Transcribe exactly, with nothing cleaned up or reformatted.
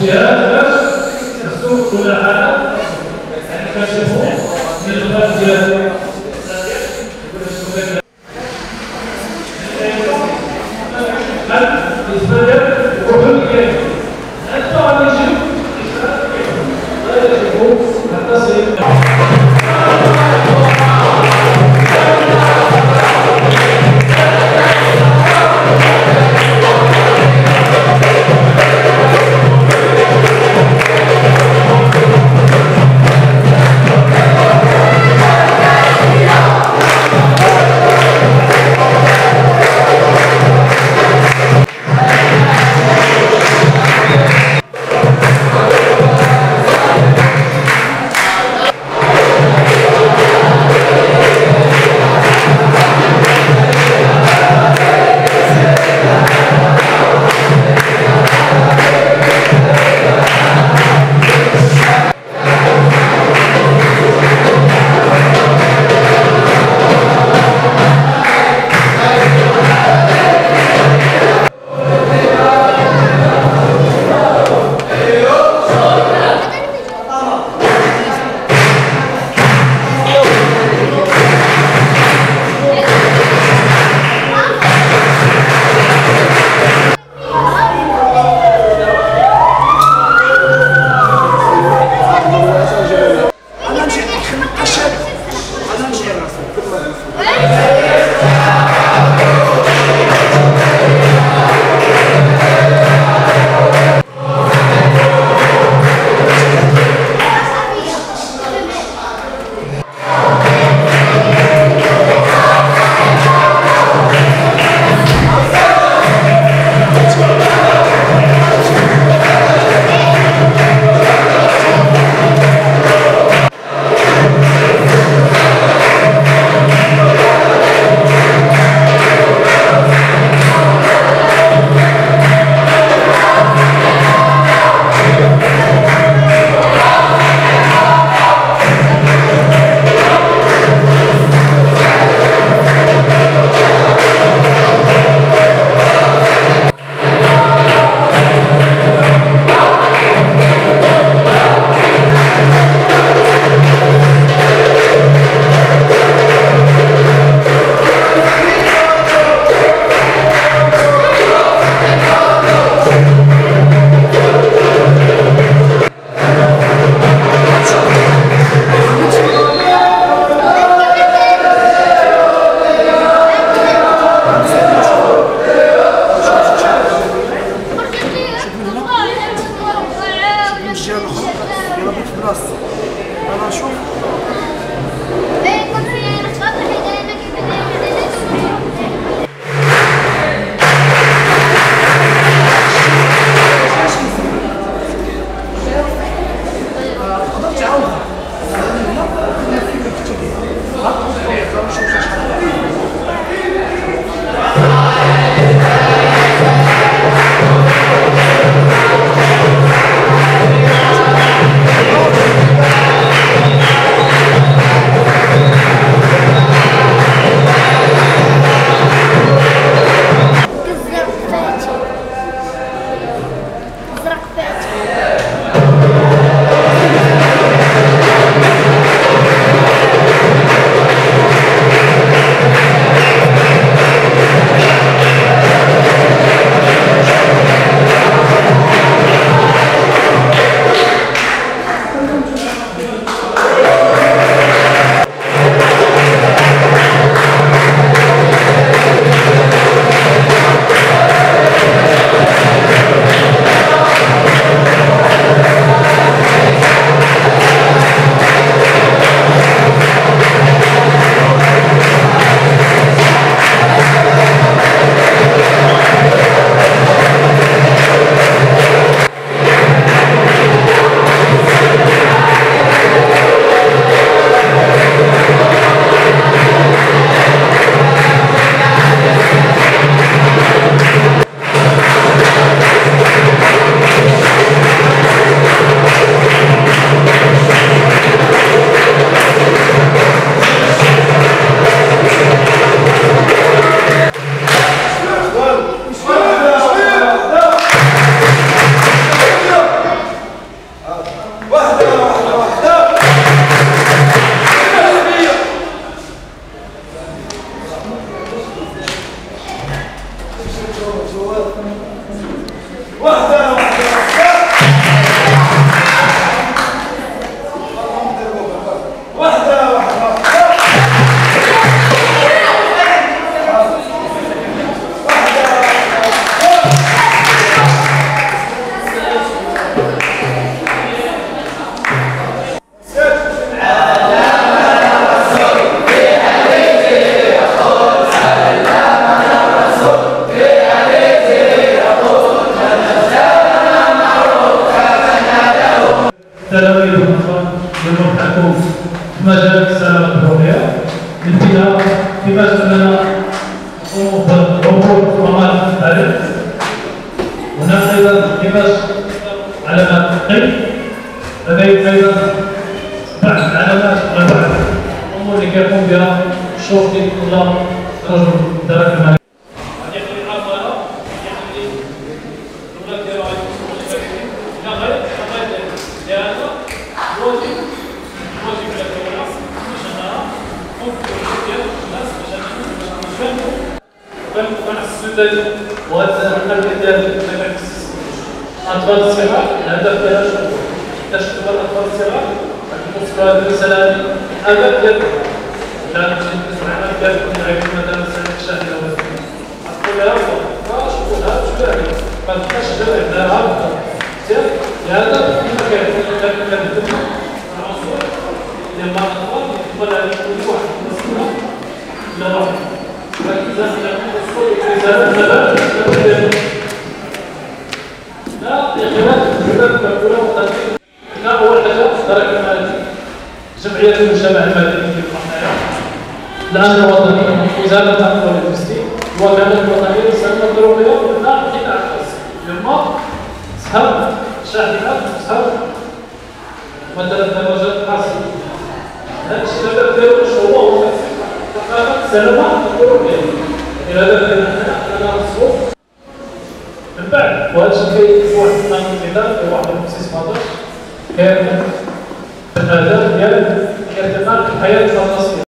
جهات باش السوق كل حاجه كنشوفوا من الغاز ديال بالنسبه للوحود ديالي حتى غادي يجيو غادي يشوفوا حتى سيد واحدة واحدة تلاميذ الأطفال يبحثون في مجال السلامة الدراسية لانتهاء كيفاش أننا نقوم بوفور برامج التعليم. هناك أيضا كيفاش علامات القيم، لديه أيضا بعض العلامات وبعض الأمور اللي كيقوم بها الشرطي ولا رجل الدرجة المالية. وهذا القلب ديال الاطفال الصغار الهدف ديالها شنو؟ كتشوف الاطفال الصغار كتوصل هذه الرساله الهدف ديال لا نسمع ديال كنعرف مثلا سنه الشهر ولا تقول لها شوفوا هذا شو داير ما تبقاش دابا عندها هذا لهذا كما كيكون كنهدف العنصر ديال الاطفال يقبل على كل واحد مسؤول لا واحد لا اول حاجه الدرك المالي جمعيه المجتمع المدني في القناه الان الوطني وزاره التنميه والتسليم الوكاله الوطنيه للسلامه الدراسيه قلنا قطاع خاص يما صحاب شاحنات صحاب مثلا درجات خاصه هذا الشيء هذا ديالو شنو هو ثقافه السلامه الدراسيه إلى ذلك أنا نصوص من بعد وهذا الشيء في واحد القانون الإداري في واحد المؤسس ماضي كان الهدف ديال ارتقاء الحياة الخاصة